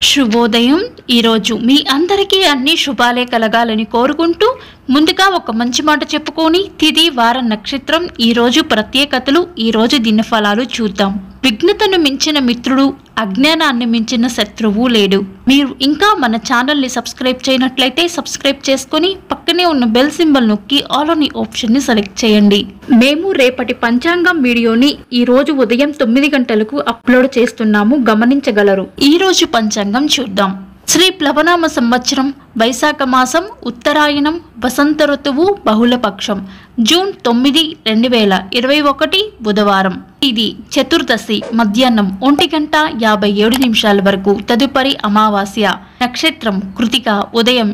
శుభోదయం। ఈరోజు మీ అందరికీ అన్ని శుభాలే కలగాలని కోరుకుంటూ ముందుగా ఒక మంచి మాట చెప్పుకొని తిది వార నక్షత్రం ఈరోజు ప్రత్యేకతలు ఈరోజు దినఫలాలు చూద్దాం। విఘ్నతను మించిన మిత్రుడు అజ్ఞానాన్ని మించిన శత్రువు లేడు। మీరు ఇంకా మన ఛానల్ ని సబ్స్క్రైబ్ చేయనట్లయితే సబ్స్క్రైబ్ చేసుకొని పక్కనే ఉన్న బెల్ సింబల్ నొక్కి ఆల్ అనే ఆప్షన్ ని సెలెక్ట్ చేయండి। మేము రేపటి పంచాంగం వీడియోని ఈ రోజు ఉదయం 9 గంటలకు అప్లోడ్ చేస్తున్నాము, గమనించగలరు। ఈ రోజు పంచాంగం చూద్దాం। శ్రీ ప్లవనామ సంవత్సరం వైశాఖ మాసం ఉత్తరాయణం వసంత ఋతువు బహుళపక్షం జూన్ 9, 2021 బుధవారం। ఇది చతుర్దశి మధ్యాహ్నం 1:57 వరకు, తదుపరి అమావాస్య। నక్షత్రం కృతిక ఉదయం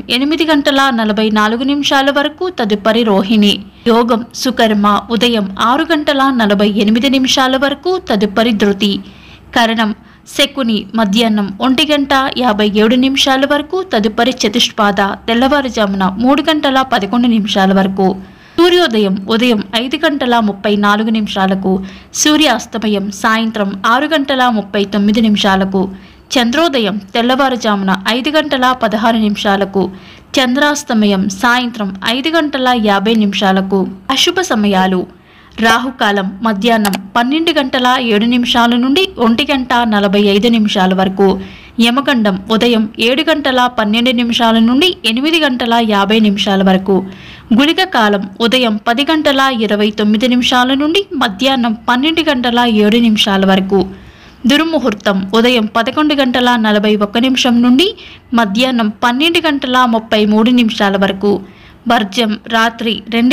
8:44 వరకు, తదుపరి రోహిణి। యోగం సుకర్మ ఉదయం 6:48 వరకు, తదుపరి ధృతి। కరణం శకుని మధ్యాహ్నం 1:57 వరకు, తదుపరి చతుష్పాద తెల్లవారుజామున 3:11 వరకు। సూర్యోదయం ఉదయం 5:34 సూర్యాస్తమయం సాయంత్రం 6:39 చంద్రోదయం తెల్లవారుజామున 5:16 చంద్రాస్తమయం సాయంత్రం 5:50 అశుభ సమయాలు రాహుకాలం మధ్యాహ్నం 12:07 నుండి 1:45 వరకు, యమగండం ఉదయం 7:12 నుండి 8:50 వరకు, గుళిక కాలం ఉదయం 10:29 నుండి మధ్యాహ్నం 12:07 వరకు, దుర్ముహూర్తం ఉదయం 11:41 నుండి మధ్యాహ్నం 12:33 వరకు, వర్జం రాత్రి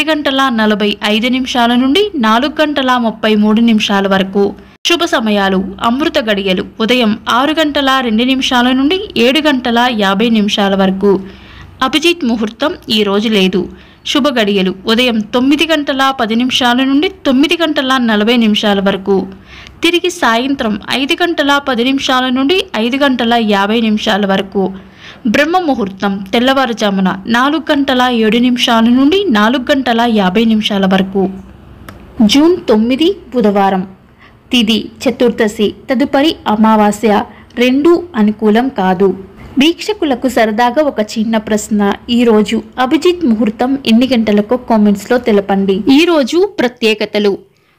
2:45 నుండి 4:33 వరకు। శుభ సమయాలు అమృత గడియలు ఉదయం 6:02 నుండి 7:50 వరకు। అభిజిత్ ముహూర్తం ఈ రోజు లేదు। శుభ గడియలు ఉదయం 9:10 నుండి 9:40 వరకు, తిరిగి సాయంత్రం 5:10 నుండి 5:50 వరకు। బ్రహ్మ ముహూర్తం తెల్లవారుజామున 4:07 నుండి 4:50 వరకు। జూన్ 9 బుధవారం। తిది చతుర్దశి, తదుపరి అమావాస్య। రెండు అనుకూలం కాదు। వీక్షకులకు సరదాగా ఒక చిన్న ప్రశ్న, ఈరోజు అభిజిత్ ముహూర్తం ఎన్ని గంటలకు కామెంట్స్లో తెలపండి। ఈరోజు ప్రత్యేకతలు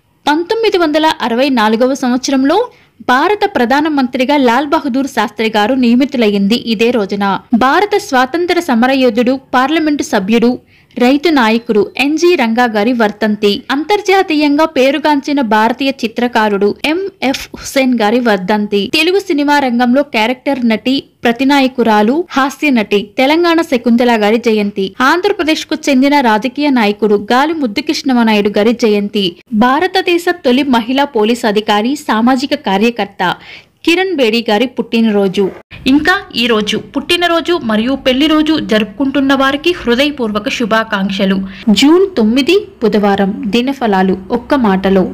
1964 సంవత్సరంలో భారత ప్రధానమంత్రిగా లాల్ బహదూర్ శాస్త్రి గారు నియమితులయ్యింది ఇదే రోజున। భారత స్వాతంత్ర సమరయోధుడు, పార్లమెంటు సభ్యుడు, రైతు నాయకుడు ఎన్జి రంగా గారి వర్ధంతి। అంతర్జాతీయంగా పేరుగాంచిన భారతీయ చిత్రకారుడు ఎంఎఫ్ హుసేన్ గారి వర్ధంతి। తెలుగు సినిమా రంగంలో క్యారెక్టర్ నటి, ప్రతినాయకురాలు, హాస్య నటి తెలంగాణ శకుంతల గారి జయంతి। ఆంధ్రప్రదేశ్ కు చెందిన రాజకీయ నాయకుడు గాలి ముద్దుకృష్ణమనాయుడు గారి జయంతి। భారతదేశ తొలి మహిళా పోలీస్ అధికారి, సామాజిక కార్యకర్త కిరణ్ బేడి గారి పుట్టినరోజు। ఇంకా ఈ రోజు పుట్టినరోజు మరియు పెళ్లి రోజు జరుపుకుంటున్న వారికి హృదయపూర్వక శుభాకాంక్షలు। జూన్ 9 బుధవారం దినఫలాలు ఒక్క మాటలో।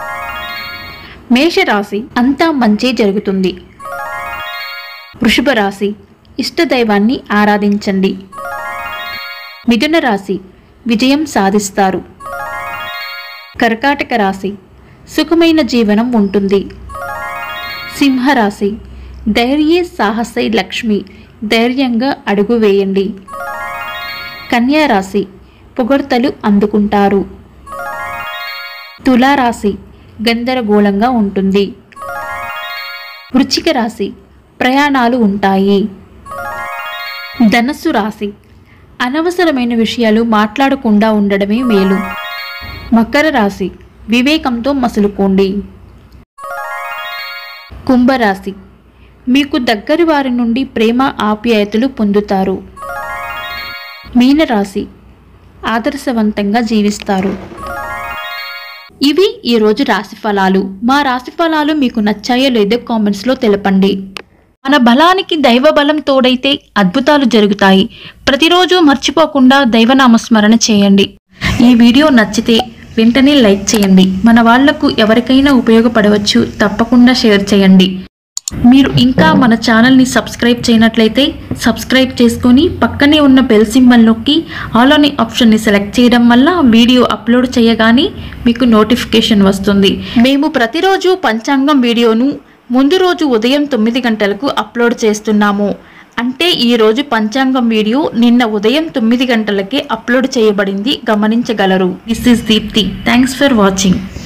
మేషరాశి అంతా మంచి జరుగుతుంది। వృషభ రాశి ఇష్టదైవాన్ని ఆరాధించండి। మిథున రాశి విజయం సాధిస్తారు। కర్కాటక రాశి సుఖమైన జీవనం ఉంటుంది। సింహరాశి ధైర్య సాహసై లక్ష్మి, ధైర్యంగా అడుగు వేయండి। కన్యా రాశి పొగడ్తలు అందుకుంటారు। తులారాశి గందరగోళంగా ఉంటుంది। వృశ్చిక రాశి ప్రయాణాలు ఉంటాయి। ధనస్సు రాశి అనవసరమైన విషయాలు మాట్లాడకుండా ఉండడమే మేలు। మకర రాశి వివేకంతో మసులుకోండి। కుంభరాశి మీకు దగ్గరి వారి నుండి ప్రేమ ఆప్యాయతలు పొందుతారు। మీనరాశి ఆదర్శవంతంగా జీవిస్తారు। ఇవి ఈరోజు రాశిఫలాలు। మా రాశిఫలాలు మీకు నచ్చాయో లేదో కామెంట్స్లో తెలపండి। మన బలానికి దైవ బలం తోడైతే అద్భుతాలు జరుగుతాయి। ప్రతిరోజు మర్చిపోకుండా దైవనామస్మరణ చేయండి। ఈ వీడియో నచ్చితే వెంటనే లైక్ చేయండి। మన వాళ్లకు ఎవరికైనా ఉపయోగపడవచ్చు, తప్పకుండా షేర్ చేయండి। మీరు ఇంకా మన ఛానల్ని సబ్స్క్రైబ్ చేయనట్లయితే సబ్స్క్రైబ్ చేసుకొని పక్కనే ఉన్న బెల్ సింబల్ నొక్కి ఆల్ అనే ఆప్షన్ని సెలెక్ట్ చేయడం వల్ల వీడియో అప్లోడ్ చేయగానే మీకు నోటిఫికేషన్ వస్తుంది। మేము ప్రతిరోజు పంచాంగం వీడియోను ముందు రోజు ఉదయం 9 గంటలకు అప్లోడ్ చేస్తున్నాము. అంటే ఈ రోజు పంచాంగం వీడియో నిన్న ఉదయం 9 గంటలకే అప్లోడ్ చేయబడింది, గమనించగలరు. This is Deepti. Thanks for watching.